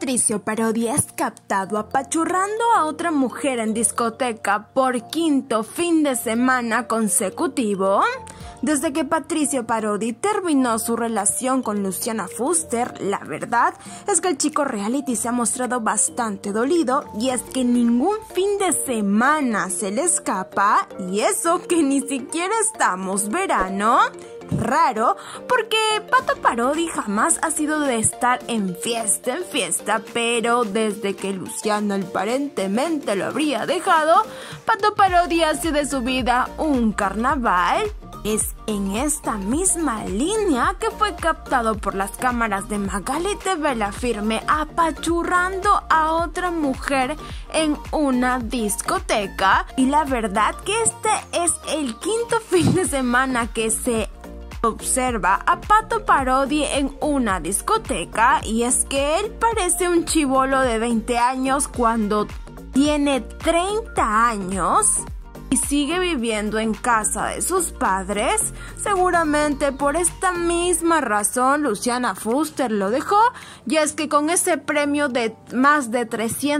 Patricio Parodi es captado apachurrando a otra mujer en discoteca por quinto fin de semana consecutivo. Desde que Patricio Parodi terminó su relación con Luciana Fuster, la verdad es que el chico reality se ha mostrado bastante dolido, y es que ningún fin de semana se le escapa, y eso que ni siquiera estamos verano. Raro, porque Pato Parodi jamás ha sido de estar en fiesta, pero desde que Luciana aparentemente lo habría dejado, Pato Parodi hace de su vida un carnaval. Es en esta misma línea que fue captado por las cámaras de Magali TV La Firme apachurrando a otra mujer en una discoteca, y la verdad que este es el quinto fin de semana que se observa a Pato Parodi en una discoteca, y es que él parece un chibolo de 20 años cuando tiene 30 años y sigue viviendo en casa de sus padres. Seguramente por esta misma razón Luciana Fuster lo dejó, y es que con ese premio de más de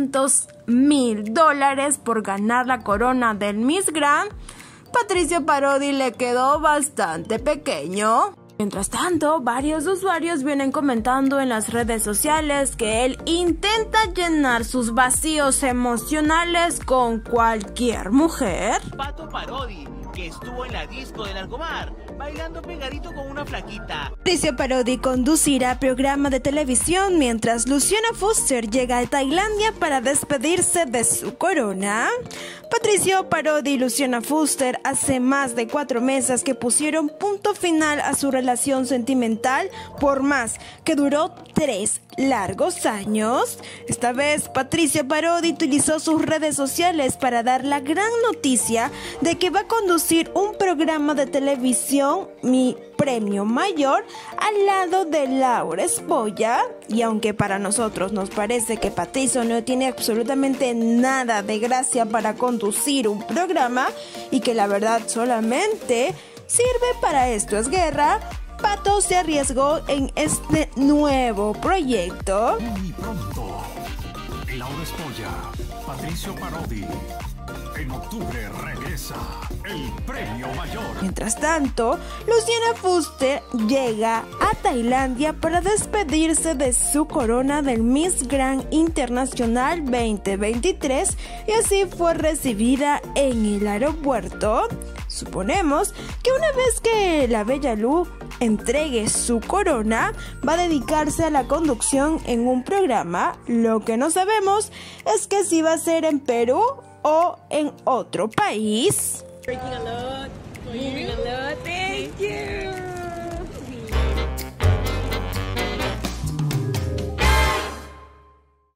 $300,000 por ganar la corona del Miss Grand, Patricio Parodi le quedó bastante pequeño. Mientras tanto, varios usuarios vienen comentando en las redes sociales que él intenta llenar sus vacíos emocionales con cualquier mujer. Pato Parodi, que estuvo en la disco de Largomar, bailando pegadito con una flaquita. Patricio Parodi conducirá programa de televisión mientras Luciana Fuster llega a Tailandia para despedirse de su corona. Patricio Parodi y Luciana Fuster hace más de 4 meses que pusieron punto final a su relación sentimental, por más que duró 3 largos años. Esta vez Patricio Parodi utilizó sus redes sociales para dar la gran noticia de que va a conducir un programa de televisión, Mi Premio Mayor, al lado de Laura Espolla. Y aunque para nosotros nos parece que Patricio no tiene absolutamente nada de gracia para conducir un programa y que la verdad solamente sirve para Esto es Guerra, Pato se arriesgó en este nuevo proyecto. Muy pronto, Laura Espolla, Patricio Parodi. En octubre regresa el Premio Mayor. Mientras tanto, Luciana Fuster llega a Tailandia para despedirse de su corona del Miss Grand Internacional 2023, y así fue recibida en el aeropuerto. Suponemos que una vez que la bella Lu entregue su corona, va a dedicarse a la conducción en un programa. Lo que no sabemos es que si va a ser en Perú o en otro país. Freaking alert, moving alert, thank you.